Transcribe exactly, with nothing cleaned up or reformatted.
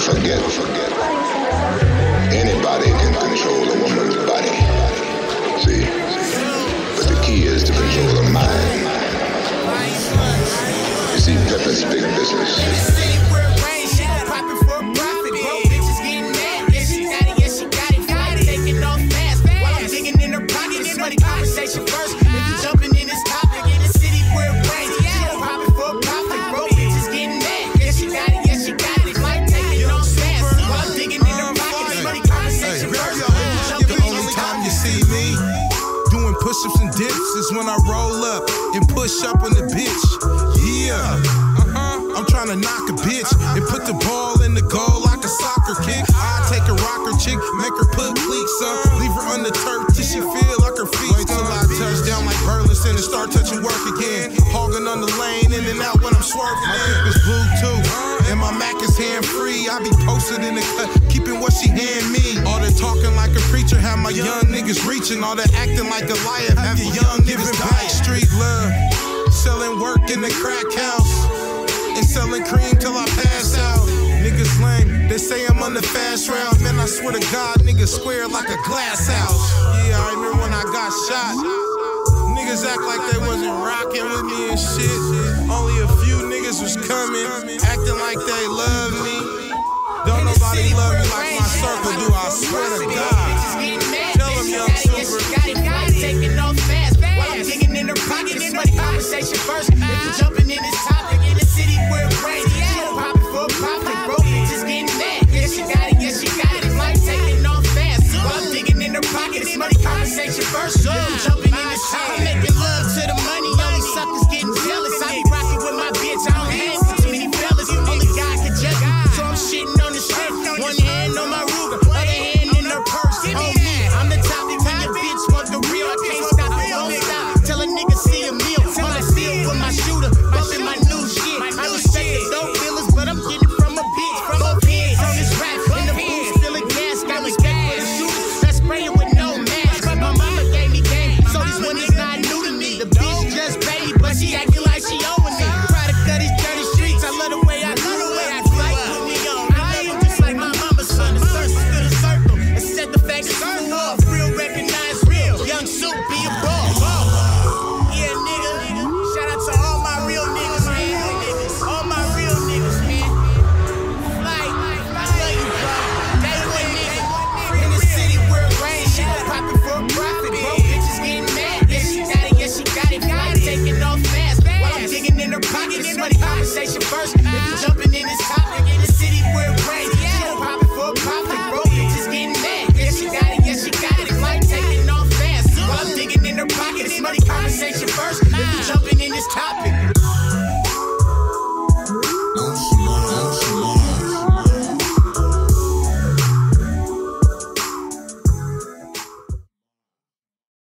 forget, forget. Anybody can control a woman's body. See? But the key is to control the mind. You see, Pepper's big business. Conversation first, if you jumping in this topic in the city where it rains, yeah, popping for a profit, bro. Bitches getting mad, yeah, she got it, yeah, she got it. Might take it, no fast. While I'm digging in her pocket, money conversation first. The only time you see me doing push-ups and dips is when I roll up and push up on the bitch. Yeah, uh-huh. I'm trying to knock a bitch and put the ball in the goal like a soccer kick. I take a rocker chick, make her put cleats up, leave her on the turf till she feel like her feet. Wait till I touch down like Burleson and start touching work again. Hogging on the lane, in and out when I'm swerving. My whip is blue too, and my Mac is hand free. I be posted in the cut, keeping what she hand me. All that talking like a preacher, have my young niggas reaching. All that acting like Goliath, have your young giving back. Street love, selling work in the crack house, and selling cream till I pass out. Niggas lame, they say I'm on the fast route. Man, I swear to God, niggas square like a glass house. Yeah, I remember when I got shot. Niggas act like they wasn't rocking with me and shit. Only a few niggas was coming, acting like they love me. Don't nobody love me like my circle do, I swear to God.